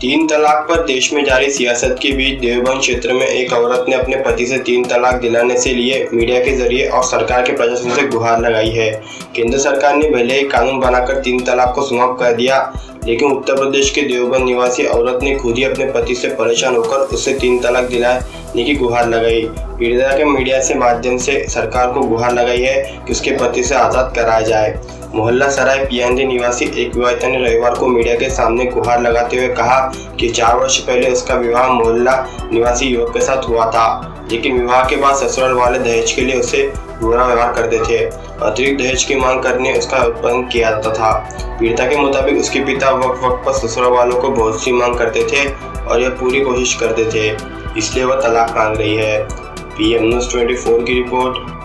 तीन तलाक पर देश में जारी सियासत के बीच देवबंद क्षेत्र में एक औरत ने अपने पति से 3 तलाक दिलाने से लिए मीडिया के जरिए और सरकार के प्रशासन से गुहार लगाई है। केंद्र सरकार ने भले ही कानून बनाकर 3 तलाक को समाप्त कर दिया, लेकिन उत्तर प्रदेश के देवबंद निवासी औरत ने खुद ही अपने पति से परेशान होकर उससे 3 तलाक दिलाने की गुहार लगाई। पीड़िता के मीडिया से माध्यम से सरकार को गुहार लगाई है कि उसके पति से आज़ाद कराया जाए। मोहल्ला सराय पीरजादगन निवासी एक विवाहिता ने रविवार को मीडिया के सामने गुहार लगाते हुए कहा कि 4 वर्ष पहले उसका विवाह मोहल्ला निवासी युवक के साथ हुआ था, लेकिन विवाह के बाद ससुराल वाले दहेज के लिए उसे बुरा व्यवहार करते थे। अतिरिक्त दहेज की मांग करने उसका उत्पन्न किया जाता था। पीड़िता के मुताबिक उसके पिता वक्त पर ससुराल वालों को बहुत सी मांग करते थे और यह पूरी कोशिश करते थे, इसलिए वह तलाक मांग रही है। PM News 24 की रिपोर्ट।